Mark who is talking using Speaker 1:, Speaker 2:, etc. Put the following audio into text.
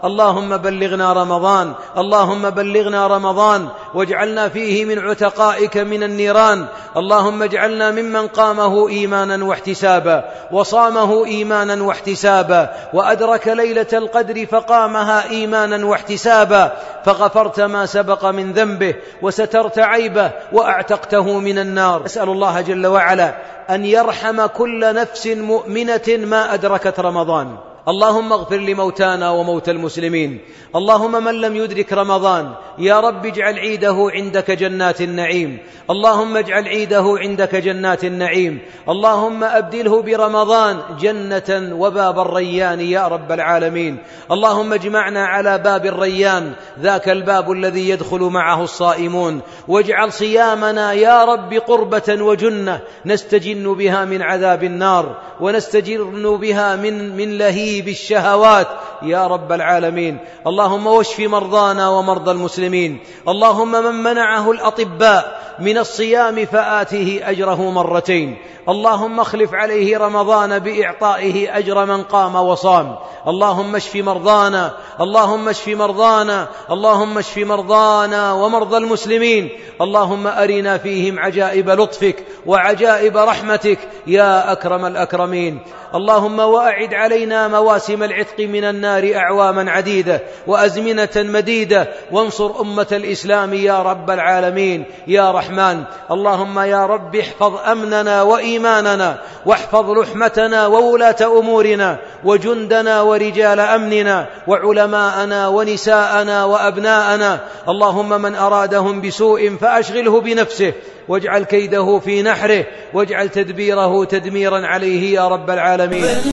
Speaker 1: اللهم بلغنا رمضان، اللهم بلغنا رمضان واجعلنا فيه من عتقائك من النيران. اللهم اجعلنا ممن قامه إيمانا واحتسابا وصامه إيمانا واحتسابا وأدرك ليلة القدر فقامها إيمانا واحتسابا، فغفرت ما سبق من ذنبه وسترت عيبه وأعتقته من النار. أسأل الله جل وعلا أن يرحم كل نفس مؤمنة ما أدركت رمضان. اللهم اغفر لموتانا وموتى المسلمين. اللهم من لم يدرك رمضان يا رب اجعل عيده عندك جنات النعيم. اللهم اجعل عيده عندك جنات النعيم. اللهم أبدله برمضان جنة وباب الريان يا رب العالمين. اللهم اجمعنا على باب الريان، ذاك الباب الذي يدخل معه الصائمون، واجعل صيامنا يا رب قربة وجنة نستجن بها من عذاب النار ونستجن بها من لهيب بالشهوات يا رب العالمين. اللهم واشف مرضانا ومرضى المسلمين. اللهم من منعه الأطباء من الصيام فآته أجره مرتين. اللهم اخلف عليه رمضان بإعطائه أجر من قام وصام. اللهم اشف مرضانا، اللهم اشف مرضانا، اللهم اشف مرضانا ومرضى المسلمين. اللهم أرنا فيهم عجائب لطفك وعجائب رحمتك يا أكرم الأكرمين. اللهم وأعد علينا مواسم العتق من النار أعواما عديدة وأزمنة مديدة، وانصر أمة الإسلام يا رب العالمين يا رحمن. اللهم يا رب احفظ أمننا وإيماننا، واحفظ لحمتنا وولاة أمورنا وجندنا ورجال أمننا وعلماءنا ونساءنا وأبناءنا. اللهم من أرادهم بسوء فأشغله بنفسه واجعل كيده في نحره واجعل تدبيره تدميرا عليه يا رب العالمين.